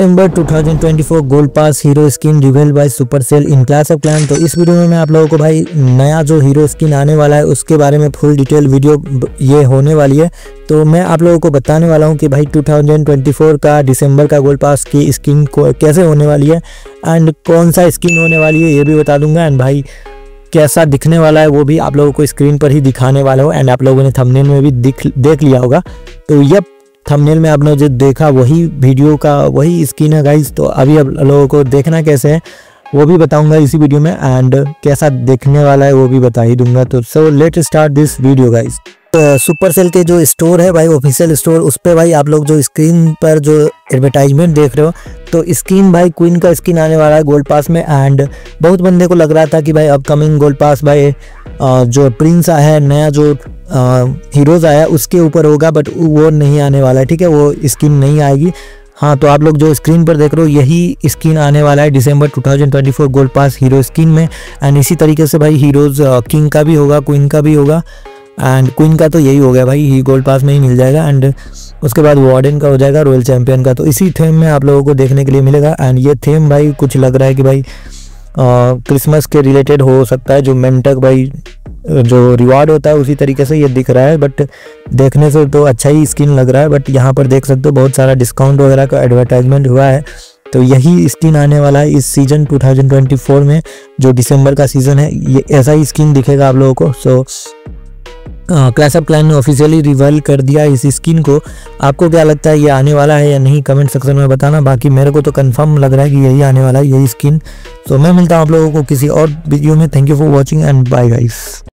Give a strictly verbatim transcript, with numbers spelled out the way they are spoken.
December two thousand twenty four gold pass hero skin reveal by Supercell in Clash of Clans. तो इस video में मैं आप लोगों को भाई नया जो हीरो स्किन आने वाला है उसके बारे में फुल डिटेल वीडियो ये होने वाली है। तो मैं आप लोगों को बताने वाला हूँ कि भाई टू थाउजेंड ट्वेंटी फोर का दिसंबर का गोल्ड पास की स्किन को कैसे होने वाली है एंड कौन सा स्किन होने वाली है ये भी बता दूंगा। एंड भाई कैसा दिखने वाला है वो भी आप लोगों को स्क्रीन पर ही दिखाने वाला हूँ। एंड आप लोगों ने थंबनेल में भी दिख देख लिया होगा। तो ये थंबनेल में आपने जो देखा वही वीडियो का वही स्किन है गाइस। तो अभी आप लोगों को देखना कैसे है वो भी बताऊंगा इसी वीडियो में एंड कैसा देखने वाला है वो भी बता ही दूंगा। तो so let start this video guys. Supercell के जो स्टोर है भाई ऑफिशियल स्टोर उस पे भाई आप लोग जो स्क्रीन पर जो एडवर्टाइजमेंट देख रहे हो तो स्किन भाई क्वीन का स्किन आने वाला है गोल्ड पास में। एंड बहुत बंदे को लग रहा था कि भाई अपकमिंग गोल्ड पास भाई जो प्रिंस आया है नया जो हीरोज आया उसके ऊपर होगा, बट वो नहीं आने वाला है। ठीक है, वो स्किन नहीं आएगी। हाँ, तो आप लोग जो स्क्रीन पर देख रहे हो यही स्किन आने वाला है December two thousand twenty four gold pass hero skin में। एंड इसी तरीके से भाई हीरोज किंग का भी होगा, क्वीन का भी होगा। एंड क्वीन का तो यही हो गया भाई, ही गोल्ड पास में ही मिल जाएगा। एंड उसके बाद वार्डन का हो जाएगा, रॉयल चैंपियन का। तो इसी थीम में आप लोगों को देखने के लिए मिलेगा। एंड ये थीम भाई कुछ लग रहा है कि भाई क्रिसमस के रिलेटेड हो सकता है। जो मेंटक भाई जो रिवार्ड होता है उसी तरीके से ये दिख रहा है, बट देखने से तो अच्छा ही स्किन लग रहा है। बट यहाँ पर देख सकते हो बहुत सारा डिस्काउंट वगैरह का एडवर्टाइजमेंट हुआ है। तो यही स्किन आने वाला है इस season two thousand twenty four में, जो दिसंबर का सीजन है। ये ऐसा ही स्किन दिखेगा आप लोगों को। सो क्लैश ऑफ क्लैन ने ऑफिशियली रिवील कर दिया इस स्किन को। आपको क्या लगता है ये आने वाला है या नहीं, कमेंट सेक्शन में बताना। बाकी मेरे को तो कंफर्म लग रहा है कि यही आने वाला है, यही स्किन। तो मैं मिलता हूँ आप लोगों को किसी और वीडियो में। Thank you for watching and bye guys.